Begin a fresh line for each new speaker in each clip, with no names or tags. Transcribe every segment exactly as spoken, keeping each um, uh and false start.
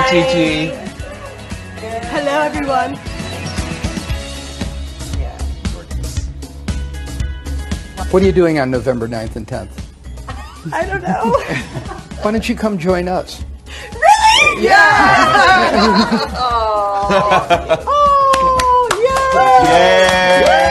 Gigi.
Hello, everyone.
What are you doing on November ninth and tenth?
I don't know.
Why don't you come join us?
Really? Yeah! oh. oh, yeah!
Yeah!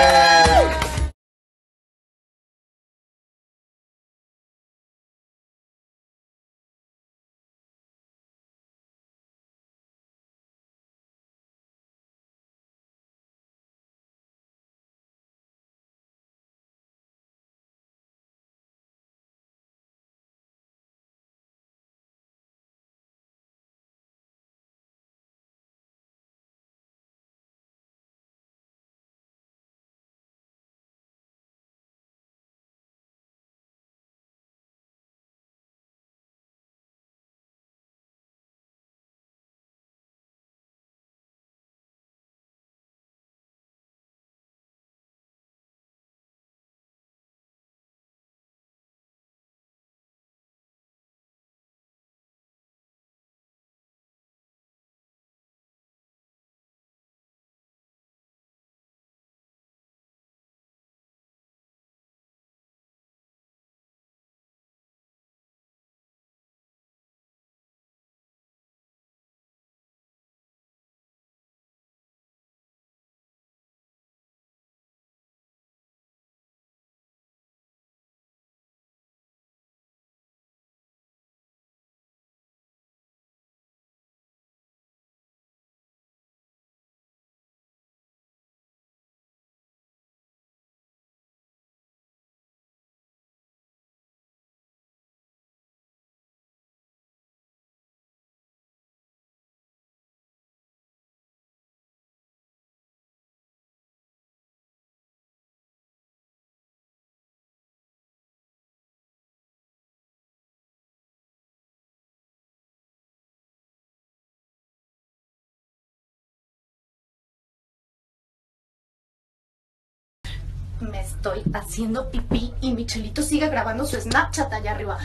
Me estoy haciendo pipí y Michelito sigue grabando su Snapchat allá arriba.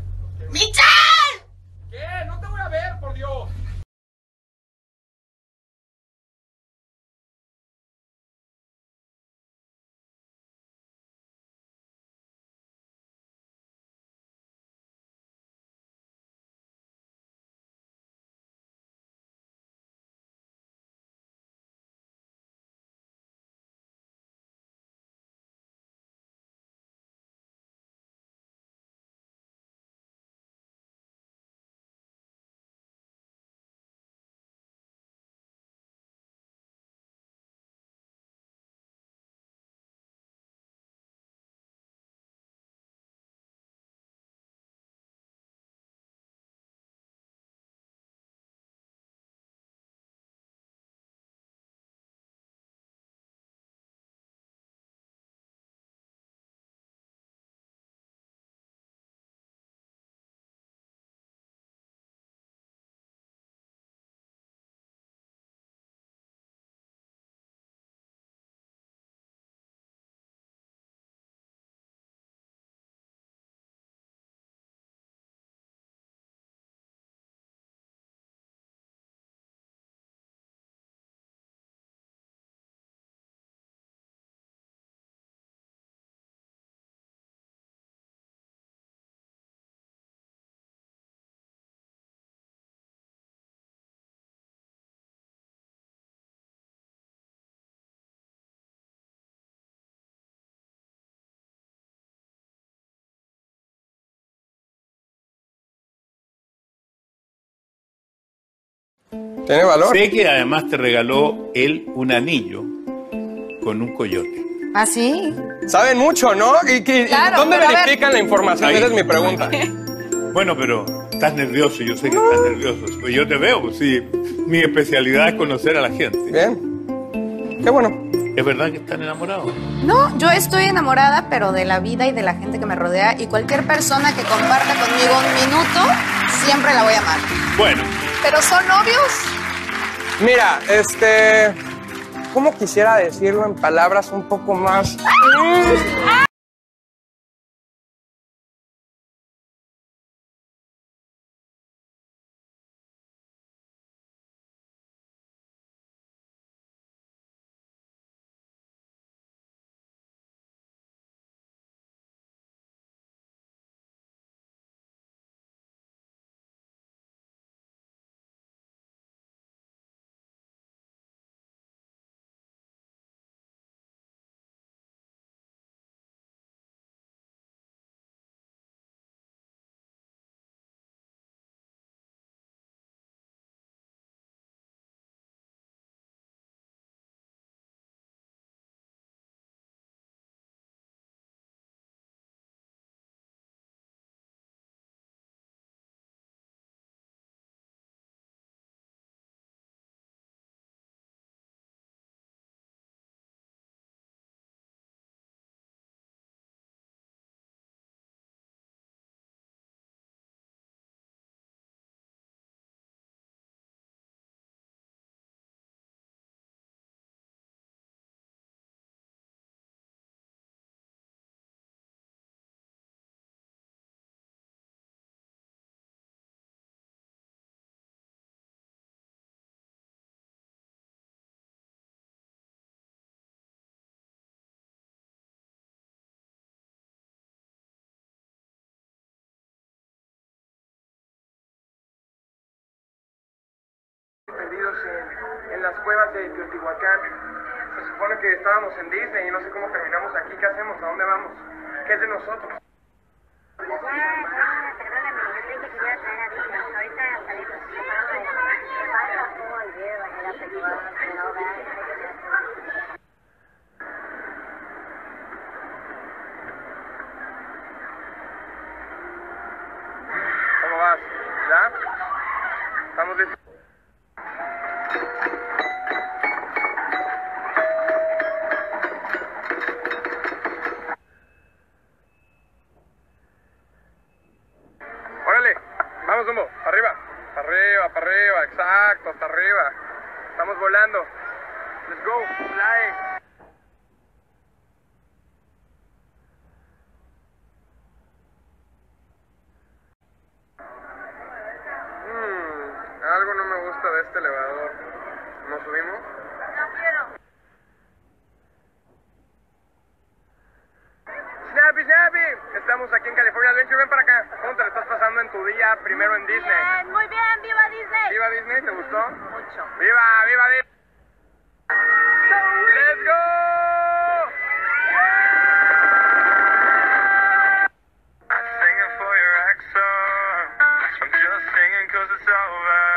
¡Michel!
¿Qué? No te voy a ver, por Dios.
¿Tiene valor?
Sé que además te regaló él un anillo con un coyote.
¿Ah, sí?
Saben mucho, ¿no? ¿Y, y,
Claro,
¿Dónde
pero a ver-
verifican la información?
Ahí.
Esa es mi pregunta.
Bueno, pero estás nervioso, yo sé que estás nervioso. Pues yo te veo, pues sí. Mi especialidad es conocer a la gente.
Bien. Qué bueno.
¿Es verdad que están enamorados?
No, yo estoy enamorada, pero de la vida y de la gente que me rodea. Y cualquier persona que comparta conmigo un minuto, siempre la voy a amar.
Bueno.
¿Pero son novios?
Mira, este... ¿Cómo quisiera decirlo en palabras un poco más... en, en las cuevas de Teotihuacán. Se supone que estábamos en Disney y no sé cómo terminamos aquí. ¿Qué hacemos? ¿A dónde vamos? ¿Qué es de nosotros? ¿Cómo vas? ¿Ya? ¿Estamos listos? Órale, vamos, Dumbo, para arriba, para arriba, para arriba, exacto, hasta arriba. Estamos volando. Let's go, fly. Hmm, algo no me gusta de este elevador. ¿Nos subimos?
No quiero.
Snappy, Snappy, estamos aquí en California Adventure, ven para acá. ¿Cómo te lo estás pasando en tu día primero en Disney?
Bien, muy bien, viva Disney.
¿Viva Disney? ¿Te gustó?
Mucho.
¡Viva, viva Disney! ¡Let's go! I'm singing for your accent. I'm just singing 'cause it's over.